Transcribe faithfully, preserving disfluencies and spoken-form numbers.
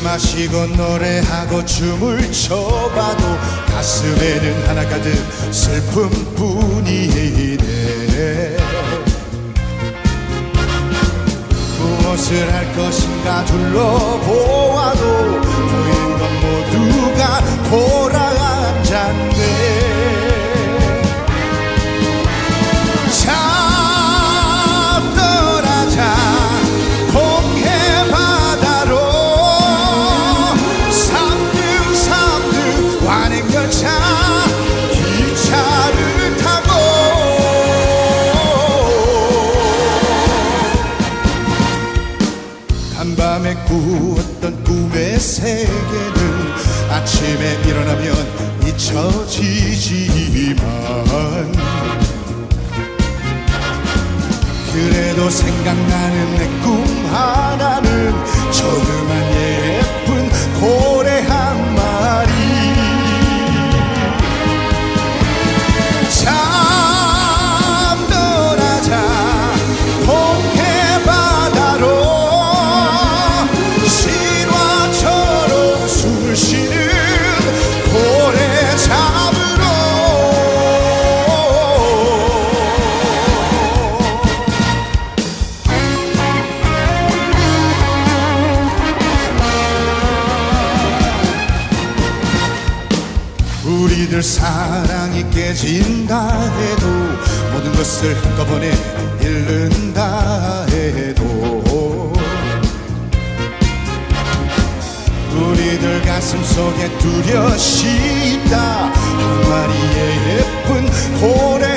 마시고 노래하고 춤을 춰봐도 가슴에는 하나 가득 슬픔뿐이네. 무엇을 할 것인가 둘러보아도 보이는 건 모두가 돌아앉았네. 한밤에 꾸었던 꿈의 세계는 아침에 일어나면 잊혀지지만 그래도 생각나는 내 꿈 하나는 조그만 예쁜 고래 한 마리. 잠들어자 동해 바다로 쉬는 고래 잡으러. 우리들 사랑이 깨진다 해도 모든 것을 한꺼번에 잃는다 해도 우리들 가슴 속에 뚜렷이 있다 한 마리의 예쁜 고래